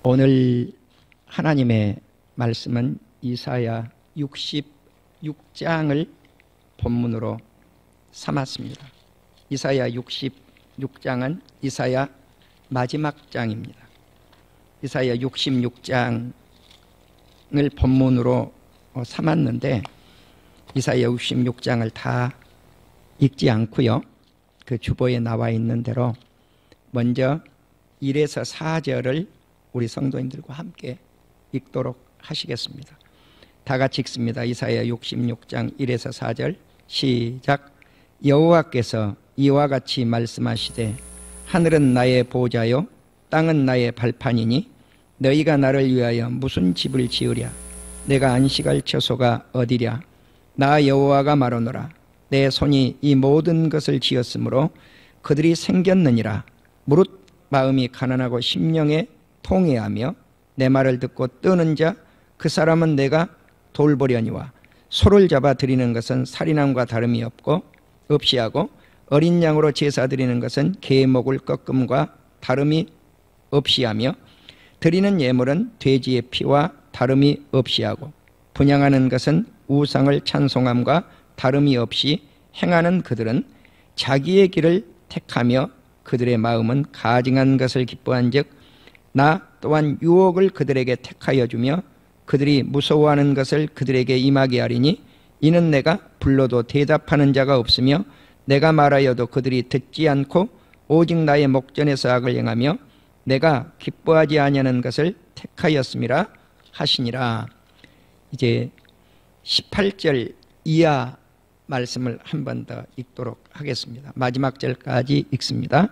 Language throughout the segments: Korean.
오늘 하나님의 말씀은 이사야 66장을 본문으로 삼았습니다. 이사야 66장은 이사야 마지막 장입니다. 이사야 66장을 본문으로 삼았는데 이사야 66장을 다 읽지 않고요. 그 주보에 나와 있는 대로 먼저 1에서 4절을 우리 성도님들과 함께 읽도록 하시겠습니다. 다 같이 읽습니다. 이사야 66장 1에서 4절 시작. 여호와께서 이와 같이 말씀하시되 하늘은 나의 보좌요 땅은 나의 발판이니 너희가 나를 위하여 무슨 집을 지으랴. 내가 안식할 처소가 어디랴. 나 여호와가 말하노라. 내 손이 이 모든 것을 지었으므로 그들이 생겼느니라. 무릇 마음이 가난하고 심령에 통회하며 내 말을 듣고 뜨는 자 그 사람은 내가 돌보려니와 소를 잡아 드리는 것은 살인함과 다름이 없이 하고 어린 양으로 제사 드리는 것은 계목을 꺾음과 다름이 없이 하며 드리는 예물은 돼지의 피와 다름이 없이 하고 분향하는 것은 우상을 찬송함과 다름이 없이 행하는 그들은 자기의 길을 택하며 그들의 마음은 가증한 것을 기뻐한즉 나 또한 유혹을 그들에게 택하여 주며 그들이 무서워하는 것을 그들에게 임하게 하리니 이는 내가 불러도 대답하는 자가 없으며 내가 말하여도 그들이 듣지 않고 오직 나의 목전에서 악을 행하며 내가 기뻐하지 아니하는 것을 택하였음이라 하시니라. 이제 18절 이하 말씀을 한 번 더 읽도록 하겠습니다. 마지막 절까지 읽습니다.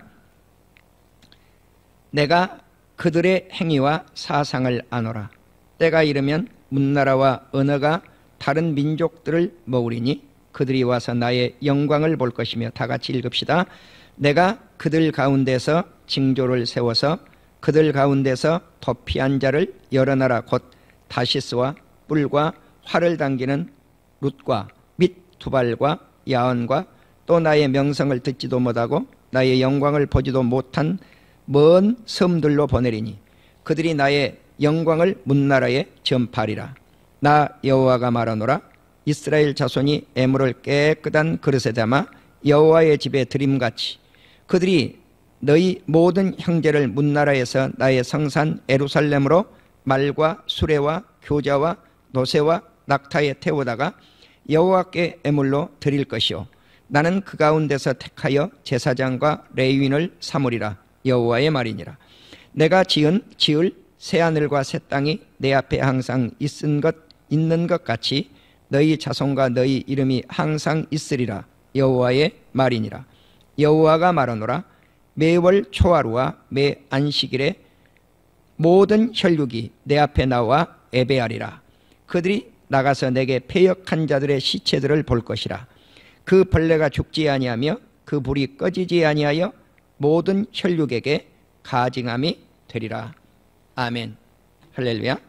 내가 그들의 행위와 사상을 아노라. 때가 이르면 문나라와 언어가 다른 민족들을 먹으리니 그들이 와서 나의 영광을 볼 것이며. 다 같이 읽읍시다. 내가 그들 가운데서 징조를 세워서 그들 가운데서 도피한 자를 여러 나라 곧 다시스와 뿔과 활을 당기는 룻과 및 두발과 야언과 또 나의 명성을 듣지도 못하고 나의 영광을 보지도 못한 먼 섬들로 보내리니 그들이 나의 영광을 문나라에 전파하리라. 나 여호와가 말하노라. 이스라엘 자손이 애물을 깨끗한 그릇에 담아 여호와의 집에 드림같이 그들이 너희 모든 형제를 문나라에서 나의 성산 예루살렘으로 말과 수레와 교자와 노새와 낙타에 태우다가 여호와께 애물로 드릴 것이요 나는 그 가운데서 택하여 제사장과 레위인을 삼으리라. 여호와의 말이니라. 내가 지을 새하늘과 새 땅이 내 앞에 항상 있는 것 같이 너희 자손과 너희 이름이 항상 있으리라. 여호와의 말이니라. 여호와가 말하노라. 매월 초하루와 매 안식일에 모든 혈육이 내 앞에 나와 예배하리라. 그들이 나가서 내게 패역한 자들의 시체들을 볼 것이라. 그 벌레가 죽지 아니하며 그 불이 꺼지지 아니하여 모든 혈육에게 가증함이 되리라. 아멘. 할렐루야.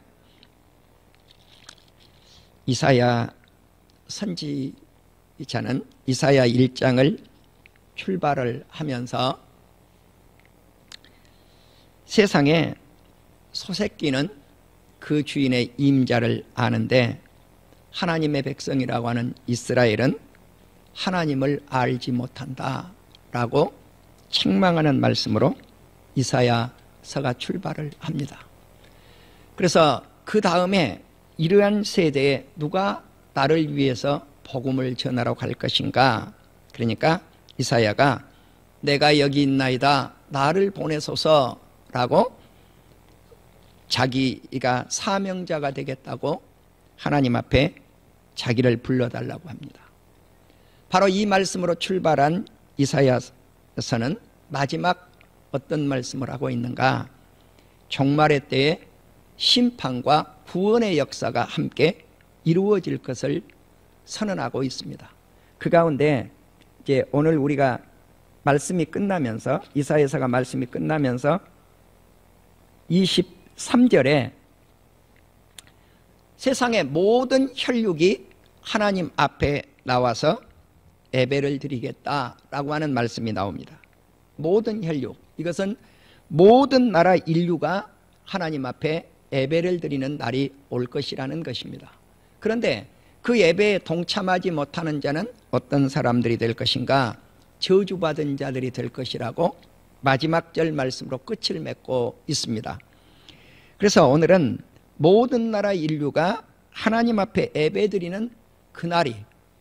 이사야 선지자는 이사야 1장을 출발을 하면서 세상에 소새끼는 그 주인의 임자를 아는데 하나님의 백성이라고 하는 이스라엘은 하나님을 알지 못한다라고 책망하는 말씀으로 이사야서가 출발을 합니다. 그래서 그 다음에 이러한 세대에 누가 나를 위해서 복음을 전하러 갈 것인가? 그러니까 이사야가 내가 여기 있나이다 나를 보내소서라고 자기가 사명자가 되겠다고 하나님 앞에 자기를 불러달라고 합니다. 바로 이 말씀으로 출발한 이사야서는 마지막 어떤 말씀을 하고 있는가? 종말의 때에 심판과 구원의 역사가 함께 이루어질 것을 선언하고 있습니다. 그 가운데 이제 오늘 우리가 말씀이 끝나면서 이사야서가 말씀이 끝나면서 23절에 세상의 모든 혈육이 하나님 앞에 나와서 예배를 드리겠다라고 하는 말씀이 나옵니다. 모든 혈육, 이것은 모든 나라 인류가 하나님 앞에 예배를 드리는 날이 올 것이라는 것입니다. 그런데 그 예배에 동참하지 못하는 자는 어떤 사람들이 될 것인가? 저주받은 자들이 될 것이라고 마지막 절 말씀으로 끝을 맺고 있습니다. 그래서 오늘은 모든 나라 인류가 하나님 앞에 예배드리는 그날이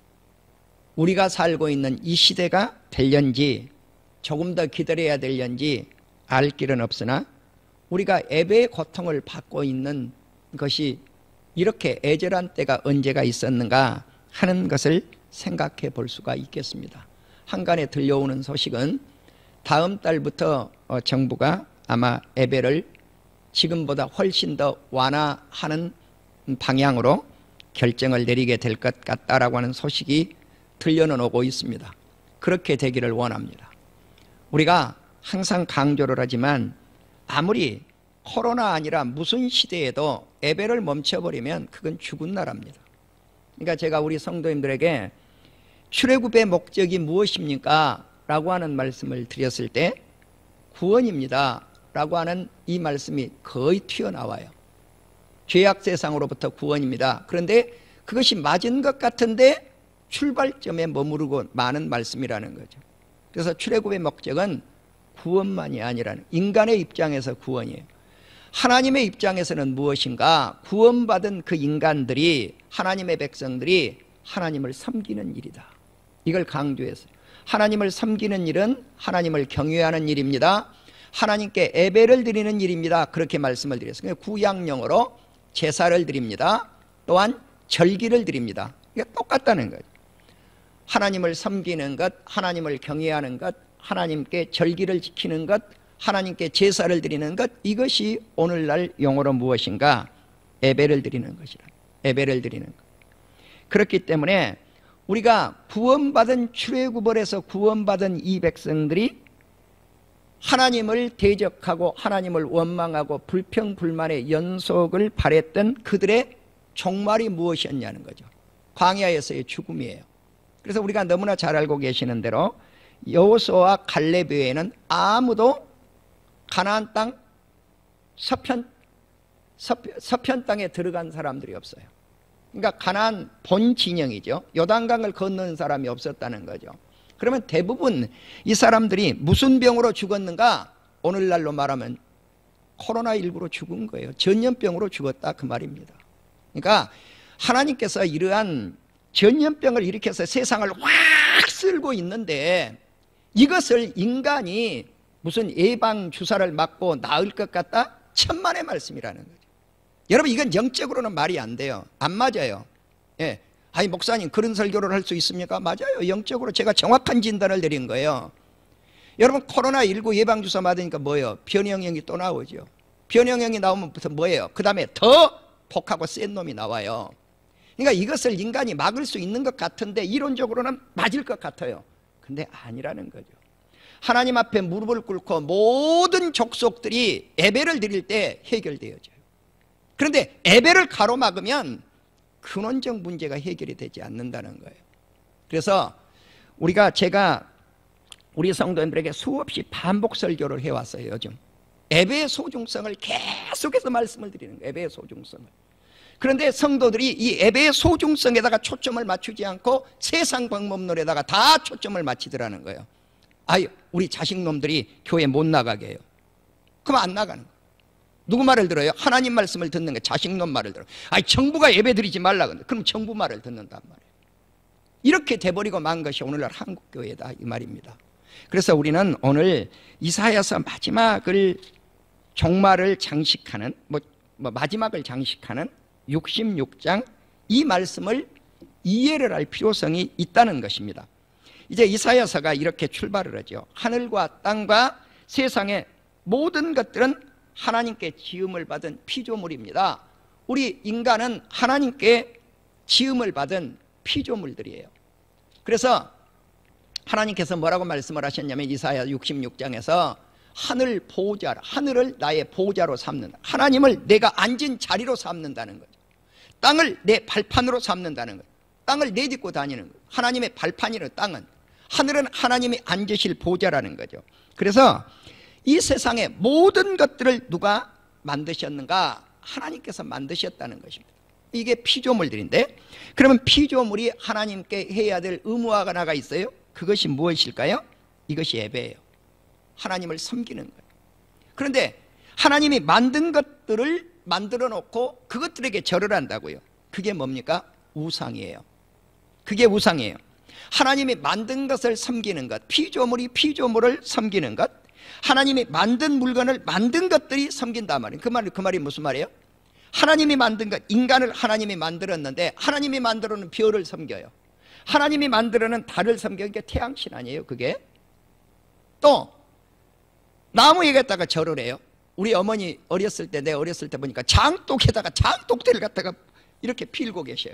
우리가 살고 있는 이 시대가 될런지 조금 더 기다려야 될런지 알 길은 없으나 우리가 예배의 고통을 받고 있는 것이 이렇게 애절한 때가 언제가 있었는가 하는 것을 생각해 볼 수가 있겠습니다. 한간에 들려오는 소식은 다음 달부터 정부가 아마 예배를 지금보다 훨씬 더 완화하는 방향으로 결정을 내리게 될 것 같다라고 하는 소식이 들려는 오고 있습니다. 그렇게 되기를 원합니다. 우리가 항상 강조를 하지만 아무리 코로나 아니라 무슨 시대에도 예배를 멈춰버리면 그건 죽은 나라입니다. 그러니까 제가 우리 성도님들에게 출애굽의 목적이 무엇입니까? 라고 하는 말씀을 드렸을 때 구원입니다 라고 하는 이 말씀이 거의 튀어나와요. 죄악 세상으로부터 구원입니다. 그런데 그것이 맞은 것 같은데 출발점에 머무르고 많은 말씀이라는 거죠. 그래서 출애굽의 목적은 구원만이 아니라는, 인간의 입장에서 구원이에요. 하나님의 입장에서는 무엇인가? 구원받은 그 인간들이, 하나님의 백성들이 하나님을 섬기는 일이다. 이걸 강조했어요. 하나님을 섬기는 일은 하나님을 경외하는 일입니다. 하나님께 예배를 드리는 일입니다. 그렇게 말씀을 드렸어요. 구약령으로 제사를 드립니다. 또한 절기를 드립니다. 이게 똑같다는 거죠. 하나님을 섬기는 것, 하나님을 경외하는 것, 하나님께 절기를 지키는 것, 하나님께 제사를 드리는 것, 이것이 오늘날 용어로 무엇인가? 예배를 드리는 것이라. 예배를 드리는 것. 그렇기 때문에 우리가 구원받은 출애굽을에서 구원받은 이 백성들이 하나님을 대적하고 하나님을 원망하고 불평불만의 연속을 발했던 그들의 종말이 무엇이었냐는 거죠. 광야에서의 죽음이에요. 그래서 우리가 너무나 잘 알고 계시는 대로 여호수아와 갈렙 외에는 아무도 가나안 땅 서편 땅에 들어간 사람들이 없어요. 그러니까 가나안 본 진영이죠. 요단강을 건너는 사람이 없었다는 거죠. 그러면 대부분 이 사람들이 무슨 병으로 죽었는가? 오늘날로 말하면 코로나19로 죽은 거예요. 전염병으로 죽었다 그 말입니다. 그러니까 하나님께서 이러한 전염병을 일으켜서 세상을 확 쓸고 있는데 이것을 인간이 무슨 예방 주사를 맞고 나을 것 같다? 천만의 말씀이라는 거죠. 여러분 이건 영적으로는 말이 안 돼요. 안 맞아요. 예. 아니 목사님 그런 설교를 할 수 있습니까? 맞아요. 영적으로 제가 정확한 진단을 내린 거예요. 여러분 코로나19 예방주사 맞으니까 뭐예요? 변형형이 또 나오죠. 변형형이 나오면 뭐예요? 그 다음에 더 독하고 센 놈이 나와요. 그러니까 이것을 인간이 막을 수 있는 것 같은데 이론적으로는 맞을 것 같아요. 근데 아니라는 거죠. 하나님 앞에 무릎을 꿇고 모든 족속들이 예배를 드릴 때 해결되어져요. 그런데 예배를 가로막으면 근원적 문제가 해결이 되지 않는다는 거예요. 그래서 제가 우리 성도님들에게 수없이 반복 설교를 해왔어요. 요즘 예배의 소중성을 계속해서 말씀을 드리는 거예요. 예배의 소중성을. 그런데 성도들이 이 예배의 소중성에다가 초점을 맞추지 않고 세상 방법론에다가 다 초점을 맞추더라는 거예요. 아유 우리 자식놈들이 교회 못 나가게 해요. 그럼 안 나가는 거예요. 누구 말을 들어요? 하나님 말씀을 듣는 게 자식놈 말을 들어요. 아니 정부가 예배 드리지 말라 그런데 그럼 정부 말을 듣는단 말이에요. 이렇게 돼버리고 만 것이 오늘날 한국교회다 이 말입니다. 그래서 우리는 오늘 이사야서 마지막을 종말을 장식하는 마지막을 장식하는 66장 이 말씀을 이해를 할 필요성이 있다는 것입니다. 이제 이사야서가 이렇게 출발을 하죠. 하늘과 땅과 세상의 모든 것들은 하나님께 지음을 받은 피조물입니다. 우리 인간은 하나님께 지음을 받은 피조물들이에요. 그래서 하나님께서 뭐라고 말씀을 하셨냐면 이사야 66장에서 하늘을 나의 보좌로 삼는다. 하나님을 내가 앉은 자리로 삼는다는 거죠. 땅을 내 발판으로 삼는다는 거예요. 땅을 내딛고 다니는 거예요. 하나님의 발판이라는 땅은. 하늘은 하나님이 앉으실 보좌라는 거죠. 그래서 이 세상의 모든 것들을 누가 만드셨는가? 하나님께서 만드셨다는 것입니다. 이게 피조물들인데, 그러면 피조물이 하나님께 해야 될 의무가 하나가 있어요. 그것이 무엇일까요? 이것이 예배예요. 하나님을 섬기는 거예요. 그런데 하나님이 만든 것들을 만들어 놓고 그것들에게 절을 한다고요. 그게 뭡니까? 우상이에요. 그게 우상이에요. 하나님이 만든 것을 섬기는 것, 피조물이 피조물을 섬기는 것, 하나님이 만든 물건을 만든 것들이 섬긴단 말이에요. 그 말이 무슨 말이에요? 하나님이 만든 것, 인간을 하나님이 만들었는데 하나님이 만들어놓은 별을 섬겨요. 하나님이 만들어놓은 달을 섬겨요. 그게 태양신 아니에요, 그게? 또 나무에다가 절을 해요. 우리 어머니 어렸을 때, 내 어렸을 때 보니까 장독에다가 장독대를 갖다가 이렇게 필고 계셔요.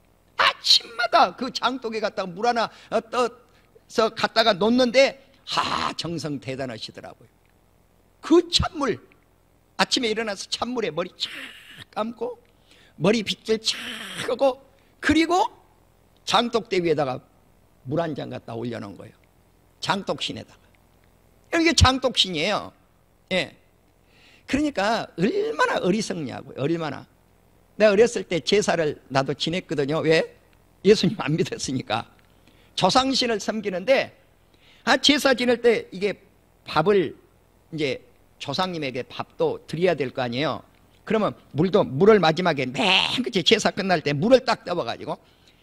아침마다 그 장독에 갖다가 물 하나 떠서 갖다가 놓는데 정성 대단하시더라고요. 그 찬물, 아침에 일어나서 찬물에 머리 착 감고 머리 빗질 착 하고, 그리고 장독대 위에다가 물 한 잔 갖다 올려놓은 거예요. 장독신에다가. 이게 장독신이에요. 예. 그러니까 얼마나 어리석냐고요. 얼마나. 내가 어렸을 때 제사를 나도 지냈거든요. 왜? 예수님 안 믿었으니까. 조상신을 섬기는데, 제사 지낼 때 이게 밥을 이제 조상님에게 밥도 드려야 될 거 아니에요. 그러면 물을 마지막에 맨 끝에 제사 끝날 때 물을 딱 떠봐가지고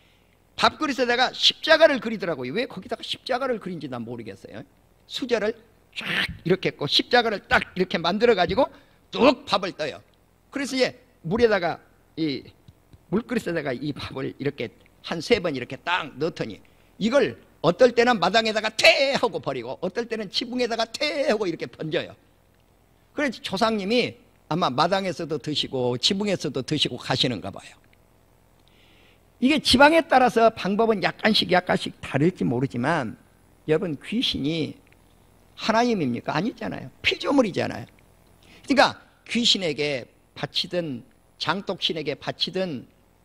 밥그릇에다가 십자가를 그리더라고요. 왜 거기다가 십자가를 그린지 난 모르겠어요. 수저를 쫙 이렇게 했고 십자가를 딱 이렇게 만들어가지고 뚝 밥을 떠요. 그래서 이제 물에다가 이 물그릇에다가 이 밥을 이렇게 한 3번 이렇게 딱 넣더니, 이걸 어떨 때는 마당에다가 퇴 하고 버리고 어떨 때는 지붕에다가 퇴 하고 이렇게 던져요. 그래서 조상님이 아마 마당에서도 드시고 지붕에서도 드시고 가시는가 봐요. 이게 지방에 따라서 방법은 약간씩 다를지 모르지만, 여러분, 귀신이 하나님입니까? 아니잖아요. 피조물이잖아요. 그러니까 귀신에게 바치든 장독신에게 바치든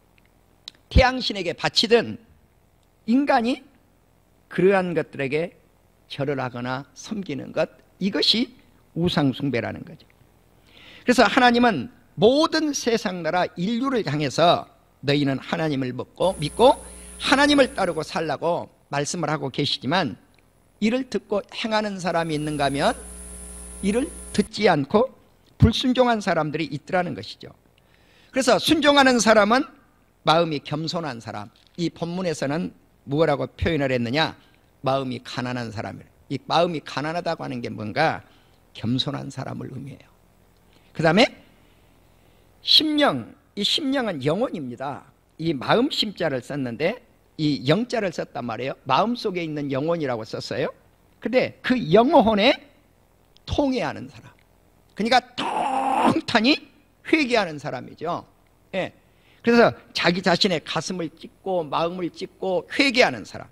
태양신에게 바치든 인간이 그러한 것들에게 절을 하거나 섬기는 것, 이것이 우상숭배라는 거죠. 그래서 하나님은 모든 세상 나라 인류를 향해서 너희는 하나님을 믿고 하나님을 따르고 살라고 말씀을 하고 계시지만, 이를 듣고 행하는 사람이 있는가 하면 이를 듣지 않고 불순종한 사람들이 있더라는 것이죠. 그래서 순종하는 사람은 마음이 겸손한 사람, 이 본문에서는 뭐라고 표현을 했느냐? 마음이 가난한 사람이에요. 이 마음이 가난하다고 하는 게 뭔가? 겸손한 사람을 의미해요. 그 다음에 심령, 이 심령은 영혼입니다. 이 마음 심자를 썼는데 이 영자를 썼단 말이에요. 마음속에 있는 영혼이라고 썼어요. 근데 그 영혼에 통회하는 사람, 그러니까 통탄히 회개하는 사람이죠. 예. 그래서 자기 자신의 가슴을 찢고 마음을 찢고 회개하는 사람,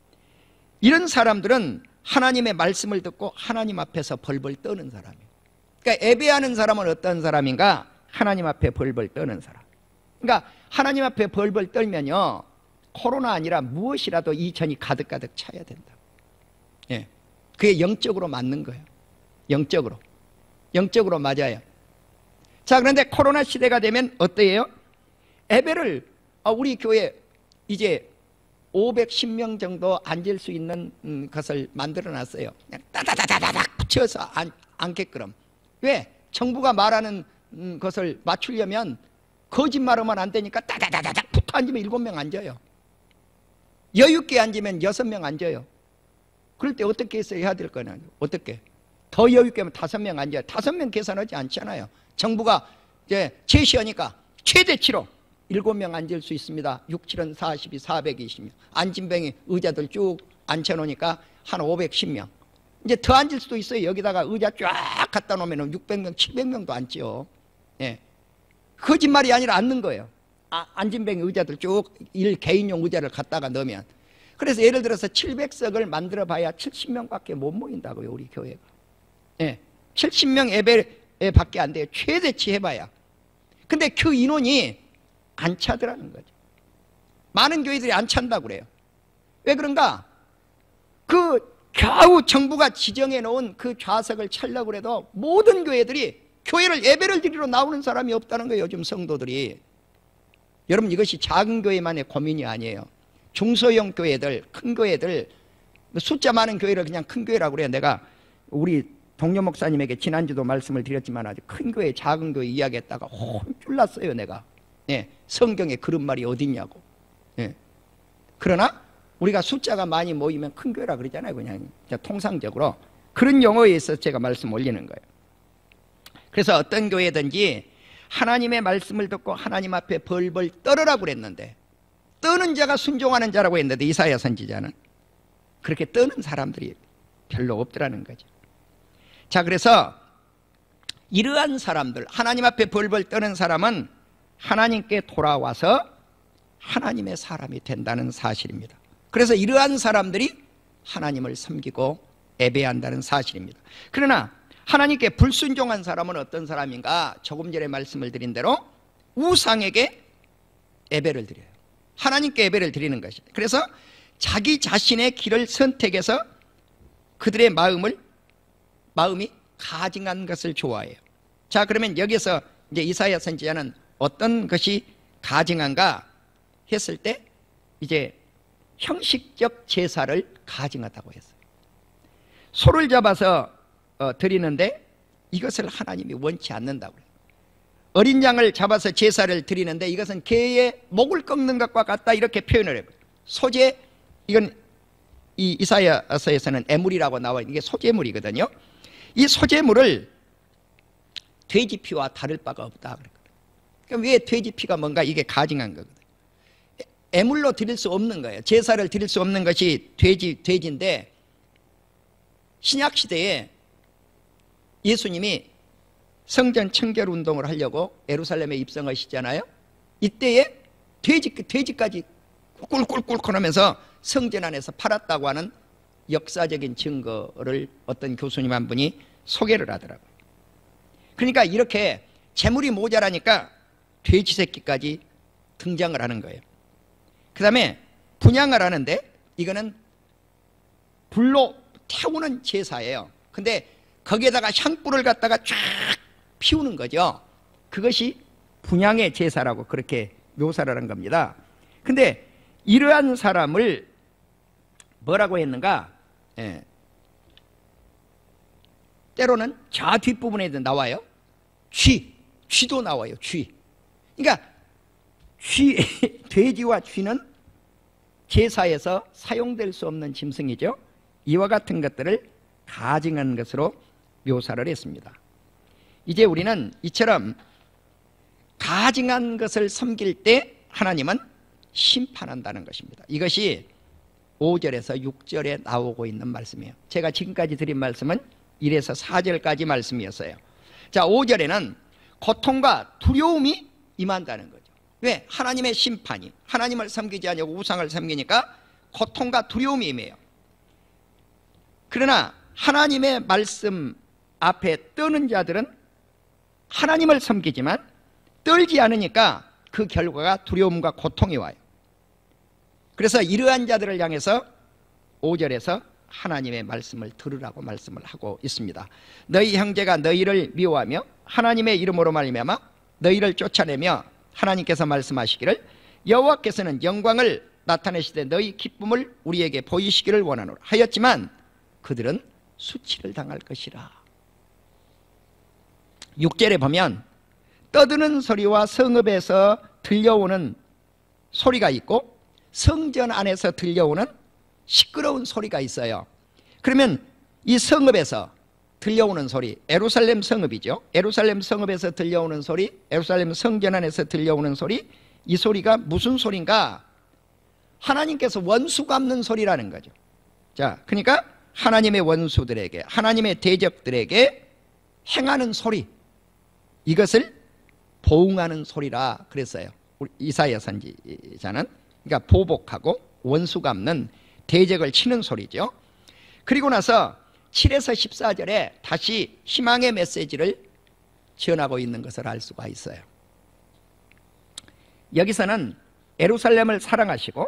이런 사람들은 하나님의 말씀을 듣고 하나님 앞에서 벌벌 떠는 사람이에요. 그러니까 예배하는 사람은 어떤 사람인가? 하나님 앞에 벌벌 떠는 사람. 그러니까 하나님 앞에 벌벌 떨면요, 코로나 아니라 무엇이라도 이천이 가득가득 차야 된다. 예. 그게 영적으로 맞는 거예요. 영적으로 맞아요. 자, 그런데 코로나 시대가 되면 어때요? 예배를 우리 교회 이제 510명 정도 앉을 수 있는 것을 만들어 놨어요. 그냥 따다다다닥 붙여서 앉게끔. 왜? 정부가 말하는 것을 맞추려면 거짓말하면 안 되니까 따다다다닥 붙어 앉으면 7명 앉아요. 여유있게 앉으면 6명 앉아요. 그럴 때 어떻게 해서 해야 될 거냐? 어떻게? 더 여유있게 하면 5명 앉아요. 5명 계산하지 않잖아요. 정부가 이제 제시하니까 최대치로 7명 앉을 수 있습니다. 6, 7은 42, 420명. 앉은 병이 의자들 쭉 앉혀놓으니까 한 510명. 이제 더 앉을 수도 있어요. 여기다가 의자 쫙 갖다 놓으면 600명, 700명도 앉죠. 예. 거짓말이 아니라 앉는 거예요. 앉은 병이 의자들 쭉 개인용 의자를 갖다가 넣으면. 그래서 예를 들어서 700석을 만들어 봐야 70명밖에 못 모인다고요, 우리 교회가. 예. 70명 예배 밖에 안 돼요. 최대치 해봐야. 근데 그 인원이 안 차더라는 거죠. 많은 교회들이 안 찬다고 그래요. 왜 그런가? 겨우 정부가 지정해 놓은 그 좌석을 차려고 해도 모든 교회들이 교회를 예배를 드리러 나오는 사람이 없다는 거예요, 요즘 성도들이. 여러분, 이것이 작은 교회만의 고민이 아니에요. 중소형 교회들, 큰 교회들, 숫자 많은 교회를 그냥 큰 교회라고 그래요. 내가 우리 동료 목사님에게 지난주도 말씀을 드렸지만 아주 큰 교회, 작은 교회 이야기했다가 혼쭐 났어요, 내가. 예, 성경에 그런 말이 어딨냐고. 예. 그러나 우리가 숫자가 많이 모이면 큰 교회라 그러잖아요, 그냥 통상적으로. 그런 용어에 있어서 제가 말씀 올리는 거예요. 그래서 어떤 교회든지 하나님의 말씀을 듣고 하나님 앞에 벌벌 떨으라고 그랬는데, 떠는 자가 순종하는 자라고 했는데 이사야 선지자는 그렇게 떠는 사람들이 별로 없더라는 거죠. 자, 그래서 이러한 사람들, 하나님 앞에 벌벌 떠는 사람은 하나님께 돌아와서 하나님의 사람이 된다는 사실입니다. 그래서 이러한 사람들이 하나님을 섬기고 예배한다는 사실입니다. 그러나 하나님께 불순종한 사람은 어떤 사람인가? 조금 전에 말씀을 드린 대로 우상에게 예배를 드려요. 하나님께 예배를 드리는 것이에요. 그래서 자기 자신의 길을 선택해서 그들의 마음이 가증한 것을 좋아해요. 자, 그러면 여기서 이제 이사야 선지자는 어떤 것이 가증한가 했을 때 이제 형식적 제사를 가증하다고 했어요. 소를 잡아서 드리는데 이것을 하나님이 원치 않는다고 그래요. 어린 양을 잡아서 제사를 드리는데 이것은 개의 목을 꺾는 것과 같다, 이렇게 표현을 해요. 소제, 이건 이 이사야서에서는 애물이라고 나와요. 이게 소제물이거든요. 이 소제물을 돼지 피와 다를 바가 없다 그랬거든요. 그럼 왜 돼지 피가 뭔가? 이게 가증한 거거든요. 애물로 드릴 수 없는 거예요. 제사를 드릴 수 없는 것이 돼지인데, 신약시대에 예수님이 성전 청결 운동을 하려고 예루살렘에 입성하시잖아요. 이때에 돼지까지 꿀꿀꿀 하면서 성전 안에서 팔았다고 하는 역사적인 증거를 어떤 교수님 한 분이 소개를 하더라고요. 그러니까 이렇게 재물이 모자라니까 돼지 새끼까지 등장을 하는 거예요. 그 다음에 분향을 하는데 이거는 불로 태우는 제사예요. 근데 거기에다가 향불을 갖다가 쫙 피우는 거죠. 그것이 분향의 제사라고 그렇게 묘사를 한 겁니다. 근데 이러한 사람을 뭐라고 했는가? 예. 때로는 좌 뒷부분에도 나와요. 쥐도 나와요. 쥐. 그러니까 돼지와 쥐는 제사에서 사용될 수 없는 짐승이죠. 이와 같은 것들을 가증한 것으로 묘사를 했습니다. 이제 우리는 이처럼 가증한 것을 섬길 때 하나님은 심판한다는 것입니다. 이것이 5절에서 6절에 나오고 있는 말씀이에요. 제가 지금까지 드린 말씀은 1에서 4절까지 말씀이었어요. 자, 5절에는 고통과 두려움이 임한다는 거죠. 왜? 하나님의 심판이, 하나님을 섬기지 않고 우상을 섬기니까 고통과 두려움이 임해요. 그러나 하나님의 말씀 앞에 떠는 자들은 하나님을 섬기지만 떨지 않으니까 그 결과가 두려움과 고통이 와요. 그래서 이러한 자들을 향해서 5절에서 하나님의 말씀을 들으라고 말씀을 하고 있습니다. 너희 형제가 너희를 미워하며 하나님의 이름으로 말미암아 너희를 쫓아내며, 하나님께서 말씀하시기를 여호와께서는 영광을 나타내시되 너희 기쁨을 우리에게 보이시기를 원하노라 하였지만 그들은 수치를 당할 것이라. 6절에 보면 떠드는 소리와 성읍에서 들려오는 소리가 있고 성전 안에서 들려오는 시끄러운 소리가 있어요. 그러면 이 성읍에서 들려오는 소리, 예루살렘 성읍이죠. 예루살렘 성읍에서 들려오는 소리, 예루살렘 성전 안에서 들려오는 소리, 이 소리가 무슨 소리인가? 하나님께서 원수 갚는 소리라는 거죠. 자, 그러니까 하나님의 원수들에게, 하나님의 대적들에게 행하는 소리, 이것을 보응하는 소리라 그랬어요. 우리 이사야 선지자는. 그러니까 보복하고 원수 갚는, 대적을 치는 소리죠. 그리고 나서 7에서 14절에 다시 희망의 메시지를 전하고 있는 것을 알 수가 있어요. 여기서는 예루살렘을 사랑하시고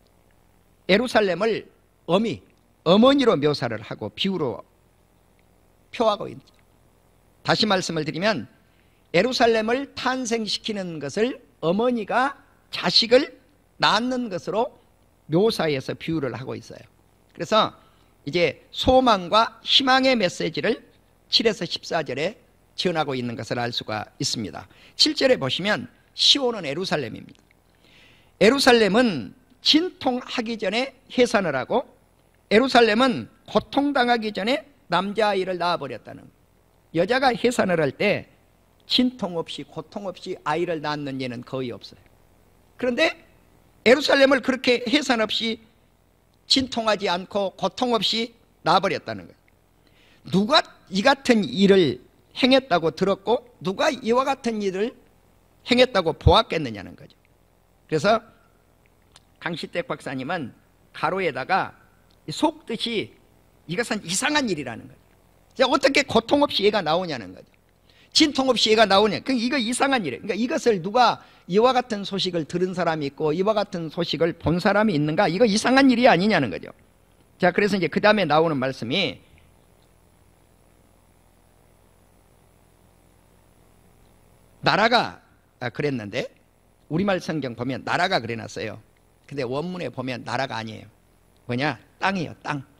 예루살렘을 어머니로 묘사를 하고 비유로 표하고 있죠. 다시 말씀을 드리면 예루살렘을 탄생시키는 것을 어머니가 자식을 낳는 것으로 묘사해서 비유를 하고 있어요. 그래서 이제 소망과 희망의 메시지를 7에서 14절에 전하고 있는 것을 알 수가 있습니다. 7절에 보시면 시온은 예루살렘입니다. 예루살렘은 진통하기 전에 해산을 하고 예루살렘은 고통당하기 전에 남자아이를 낳아버렸다는 거예요. 여자가 해산을 할 때 진통 없이 고통 없이 아이를 낳는 예는 거의 없어요. 그런데 예루살렘을 그렇게 해산 없이 진통하지 않고 고통 없이 낳아버렸다는 거예요. 누가 이 같은 일을 행했다고 들었고 누가 이와 같은 일을 행했다고 보았겠느냐는 거죠. 그래서 강시택 박사님은 가로에다가 속뜻이 이것은 이상한 일이라는 거죠. 어떻게 고통 없이 얘가 나오냐는 거죠. 진통 없이 얘가 나오냐. 이거 이상한 일이에요. 그러니까 이것을 누가 이와 같은 소식을 들은 사람이 있고 이와 같은 소식을 본 사람이 있는가? 이거 이상한 일이 아니냐는 거죠. 자, 그래서 이제 그 다음에 나오는 말씀이 나라가 그랬는데 우리말 성경 보면 나라가 그래놨어요. 근데 원문에 보면 나라가 아니에요. 뭐냐? 땅이에요.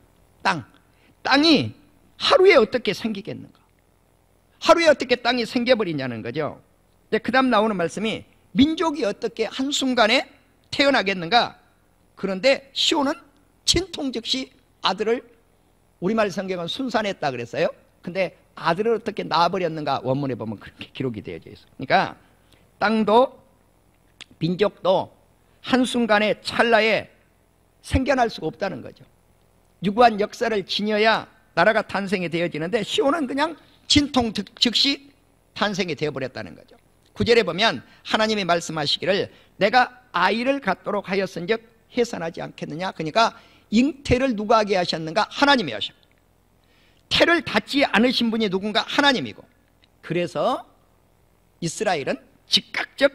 땅이 하루에 어떻게 생기겠는가? 하루에 어떻게 땅이 생겨버리냐는 거죠. 그 다음 나오는 말씀이 민족이 어떻게 한순간에 태어나겠는가? 그런데 시온은 진통 즉시 아들을, 우리말 성경은 순산했다 그랬어요. 근데 아들을 어떻게 낳아버렸는가? 원문에 보면 그렇게 기록이 되어져 있어요. 그러니까 땅도 민족도 한순간에 찰나에 생겨날 수가 없다는 거죠. 유구한 역사를 지녀야 나라가 탄생이 되어지는데 시온은 그냥 진통 즉시 탄생이 되어버렸다는 거죠. 9절에 보면 하나님이 말씀하시기를 내가 아이를 갖도록 하였은즉 해산하지 않겠느냐. 그러니까 잉태를 누가 하게 하셨는가? 하나님이 하셨고, 태를 닫지 않으신 분이 누군가? 하나님이고, 그래서 이스라엘은 즉각적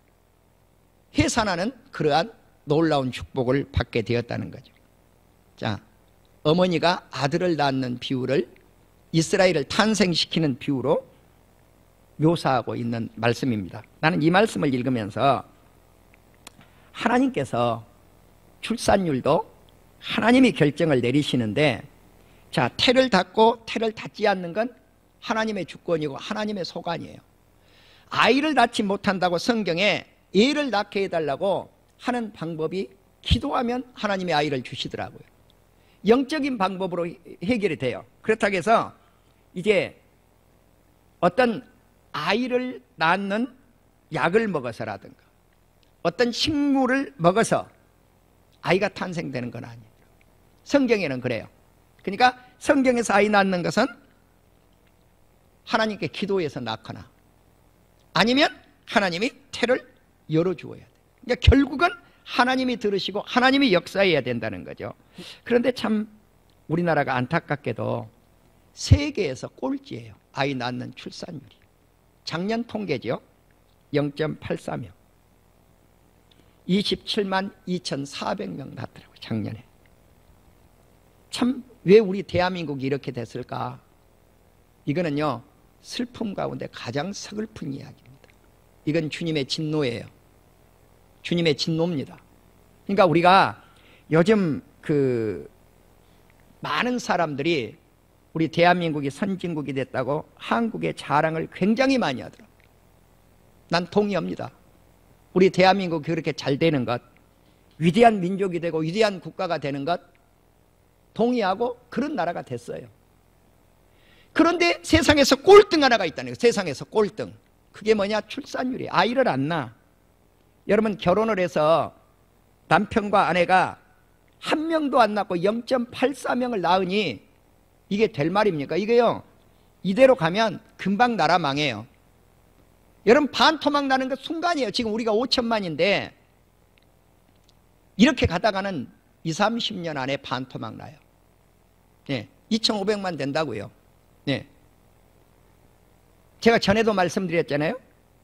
해산하는 그러한 놀라운 축복을 받게 되었다는 거죠. 자, 어머니가 아들을 낳는 비유를 이스라엘을 탄생시키는 비유로 묘사하고 있는 말씀입니다. 나는 이 말씀을 읽으면서 하나님께서 출산율도 하나님이 결정을 내리시는데, 자, 태를 닫고 태를 닫지 않는 건 하나님의 주권이고 하나님의 소관이에요. 아이를 낳지 못한다고 성경에 애를 낳게 해달라고 하는 방법이 기도하면 하나님의 아이를 주시더라고요. 영적인 방법으로 해결이 돼요. 그렇다고 해서 이제 어떤 아이를 낳는 약을 먹어서라든가 어떤 식물을 먹어서 아이가 탄생되는 건 아니에요. 성경에는 그래요. 그러니까 성경에서 아이 낳는 것은 하나님께 기도해서 낳거나 아니면 하나님이 태를 열어주어야 돼요. 그러니까 결국은 하나님이 들으시고 하나님이 역사해야 된다는 거죠. 그런데 참 우리나라가 안타깝게도 세계에서 꼴찌예요. 아이 낳는 출산율이. 작년 통계죠. 0.84명. 27만 2,400명 낳더라고요. 작년에. 참 왜 우리 대한민국이 이렇게 됐을까? 이거는요, 슬픔 가운데 가장 서글픈 이야기입니다. 이건 주님의 진노예요. 주님의 진노입니다. 그러니까 우리가 요즘 많은 사람들이 우리 대한민국이 선진국이 됐다고 한국의 자랑을 굉장히 많이 하더라고요. 난 동의합니다. 우리 대한민국이 그렇게 잘 되는 것, 위대한 민족이 되고 위대한 국가가 되는 것 동의하고 그런 나라가 됐어요. 그런데 세상에서 꼴등 하나가 있다는 거예요. 세상에서 꼴등. 그게 뭐냐? 출산율이. 아이를 안 낳아. 여러분, 결혼을 해서 남편과 아내가 한 명도 안 낳고 0.84명을 낳으니 이게 될 말입니까? 이게요, 이대로 가면 금방 나라 망해요. 여러분, 반토막 나는 것 순간이에요. 지금 우리가 5천만인데 이렇게 가다가는 20, 30년 안에 반토막 나요. 네, 2,500만 된다고요. 네. 제가 전에도 말씀드렸잖아요.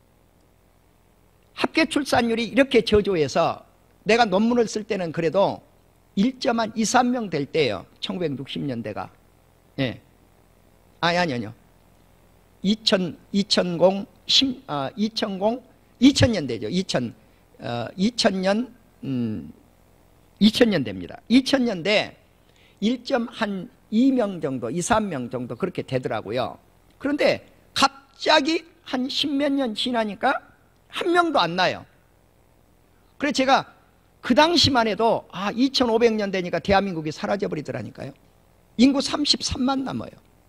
합계 출산율이 이렇게 저조해서 내가 논문을 쓸 때는 그래도 1.2, 3명 될 때예요. 1960년대가. 예. 아니요. 2000년대죠. 2000년대입니다. 2000년대 1.2명 정도, 2, 3명 정도 그렇게 되더라고요. 그런데 갑자기 한 10몇 년 지나니까 한 명도 안 나요. 그래서 제가 그 당시만 해도 2500년 되니까 대한민국이 사라져버리더라니까요. 인구 33만 남아요.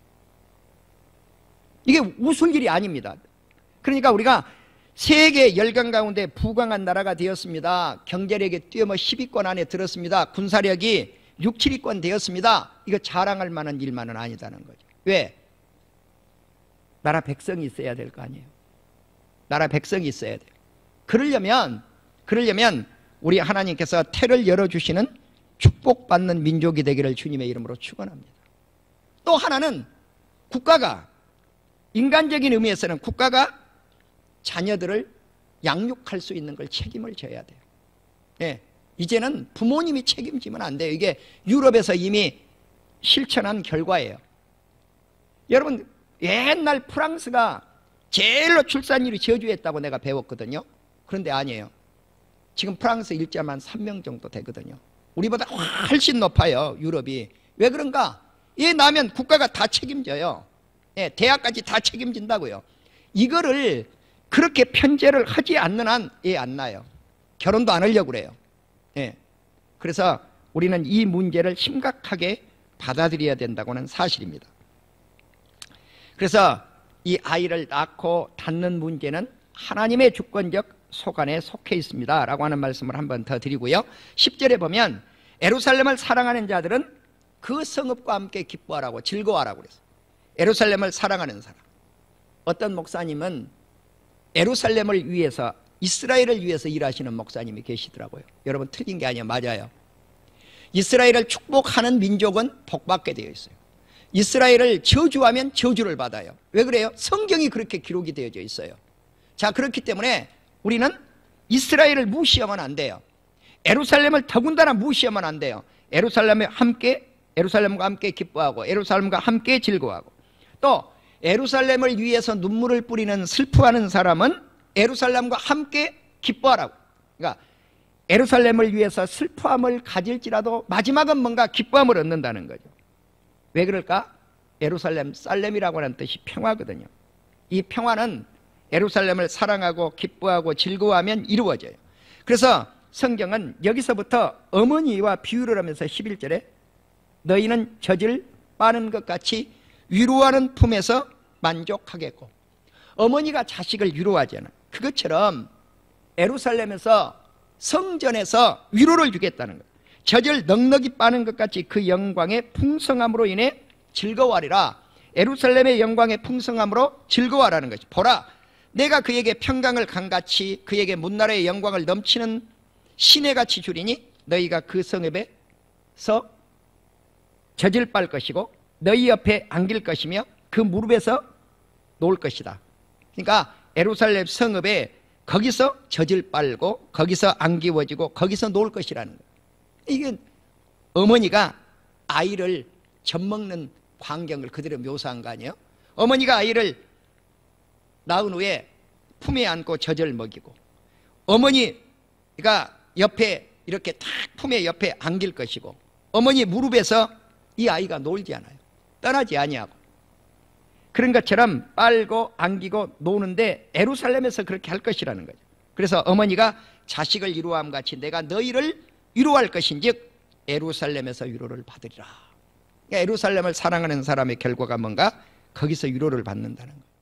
이게 웃을 일이 아닙니다. 그러니까 우리가 세계 열강 가운데 부강한 나라가 되었습니다. 경제력이 뛰어넘어 10위권 안에 들었습니다. 군사력이 6, 7위권 되었습니다. 이거 자랑할 만한 일만은 아니다는 거죠. 왜? 나라 백성이 있어야 될 거 아니에요. 나라 백성이 있어야 돼요. 그러려면 우리 하나님께서 태를 열어주시는 축복받는 민족이 되기를 주님의 이름으로 축원합니다. 또 하나는 국가가, 인간적인 의미에서는 국가가 자녀들을 양육할 수 있는 걸 책임을 져야 돼요. 예, 이제는 부모님이 책임지면 안 돼요. 이게 유럽에서 이미 실천한 결과예요. 여러분, 옛날 프랑스가 제일로 출산율이 저주했다고 내가 배웠거든요. 그런데 아니에요. 지금 프랑스 1.한 3명 정도 되거든요. 우리보다 훨씬 높아요, 유럽이. 왜 그런가? 얘 나면 국가가 다 책임져요. 예, 대학까지 다 책임진다고요. 이거를 그렇게 편제를 하지 않는 한 얘 안 나요. 결혼도 안 하려고 그래요. 예. 그래서 우리는 이 문제를 심각하게 받아들여야 된다고는 사실입니다. 그래서 이 아이를 낳고 낳는 문제는 하나님의 주권적 소관에 속해 있습니다 라고 하는 말씀을 한 번 더 드리고요. 10절에 보면 예루살렘을 사랑하는 자들은 그 성읍과 함께 기뻐하라고, 즐거워하라고 그랬어요. 예루살렘을 사랑하는 사람. 어떤 목사님은 예루살렘을 위해서, 이스라엘을 위해서 일하시는 목사님이 계시더라고요. 여러분, 틀린 게 아니에요. 맞아요. 이스라엘을 축복하는 민족은 복받게 되어 있어요. 이스라엘을 저주하면 저주를 받아요. 왜 그래요? 성경이 그렇게 기록이 되어져 있어요. 자, 그렇기 때문에 우리는 이스라엘을 무시하면 안 돼요. 예루살렘을 더군다나 무시하면 안 돼요. 예루살렘과 함께 기뻐하고 예루살렘과 함께 즐거워하고, 또 예루살렘을 위해서 눈물을 뿌리는, 슬퍼하는 사람은 예루살렘과 함께 기뻐하라고. 그러니까 예루살렘을 위해서 슬퍼함을 가질지라도 마지막은 뭔가 기뻐함을 얻는다는 거죠. 왜 그럴까? 예루살렘, 살렘이라고 하는 뜻이 평화거든요. 이 평화는 예루살렘을 사랑하고 기뻐하고 즐거워하면 이루어져요. 그래서 성경은 여기서부터 어머니와 비유를 하면서 11절에 너희는 젖을 빠는 것 같이 위로하는 품에서 만족하겠고, 어머니가 자식을 위로하잖아요. 그것처럼 예루살렘에서, 성전에서 위로를 주겠다는 거예요. 젖을 넉넉히 빠는 것 같이 그 영광의 풍성함으로 인해 즐거워하리라. 예루살렘의 영광의 풍성함으로 즐거워하라는 것이, 보라, 내가 그에게 평강을 강같이 그에게 문나라의 영광을 넘치는 시내같이 주리니 너희가 그 성읍에서 젖을 빨 것이고 너희 옆에 안길 것이며 그 무릎에서 놓을 것이다. 그러니까 예루살렘 성읍에 거기서 젖을 빨고 거기서 안기워지고 거기서 놓을 것이라는 거예요. 이게 어머니가 아이를 젖먹는 광경을 그대로 묘사한 거 아니에요? 어머니가 아이를 낳은 후에 품에 안고 젖을 먹이고, 어머니가 옆에 이렇게 탁 품에 옆에 안길 것이고, 어머니 무릎에서 이 아이가 놀지 않아요. 떠나지 아니하고. 그런 것처럼 빨고 안기고 노는데 예루살렘에서 그렇게 할 것이라는 거죠. 그래서 어머니가 자식을 위로함 같이 내가 너희를 위로할 것인즉 예루살렘에서 위로를 받으리라. 그러니까 예루살렘을 사랑하는 사람의 결과가 뭔가? 거기서 위로를 받는다는 거예요.